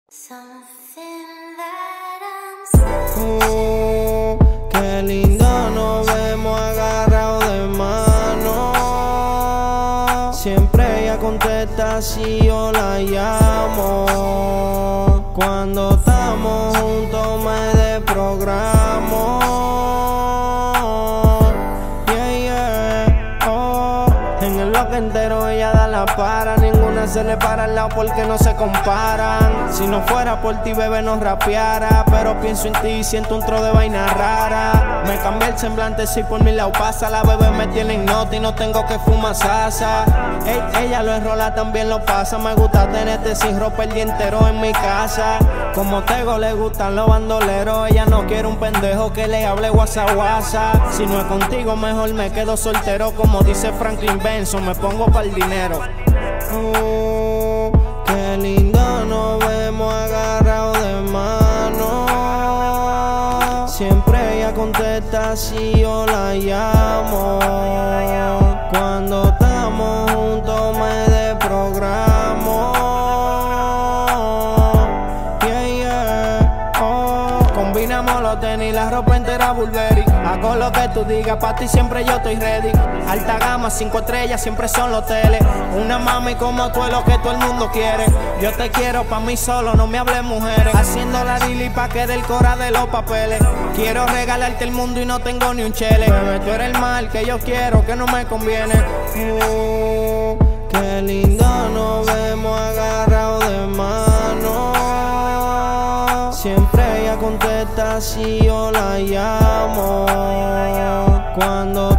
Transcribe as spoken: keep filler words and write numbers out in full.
Oh, qué lindo nos vemos agarrados de mano. Siempre ella contesta si yo la llamo. Cuando estamos juntos me desprogramo. Yeah, yeah, oh. En el bloque entero ella da la para. Ninguna se le para al lado porque no se comparan. Si no fuera por ti, bebé, no rapeara. Pero pienso en ti y siento un tro de vaina rara. Me cambié el semblante si por mi lado pasa. La bebé me tiene en nota y no tengo que fumar sasa. Ey, ella lo enrola, también lo pasa. Me gusta tenerte sin ropa el día entero en mi casa. Como Tego le gustan los bandoleros. Ella no quiere un pendejo que le hable guasa guasa. Si no es contigo, mejor me quedo soltero. Como dice Franklin Benson, me pongo pa'l dinero. Oh, qué lindo nos vemos agarrados de mano. Siempre ella contesta si yo la llamo. Cuando estamos juntos me desprogramo. Yeah, yeah, oh. Combinamos los tenis, la ropa entera Burberry. Hago lo que tú digas, pa' ti siempre yo estoy ready. Alta gama, cinco estrellas, siempre son los hoteles. Una mami como tú es lo que todo el mundo quiere. Yo te quiero pa' mí solo, no me hables mujeres. Haciendo la dili pa' que del cora de los papeles. Quiero regalarte el mundo y no tengo ni un chele. Bebé, tú eres el mal que yo quiero, que no me conviene. Oh, qué lindo nos vemos agarrados de mano. Siempre ella contesta si yo la llamo. Cuando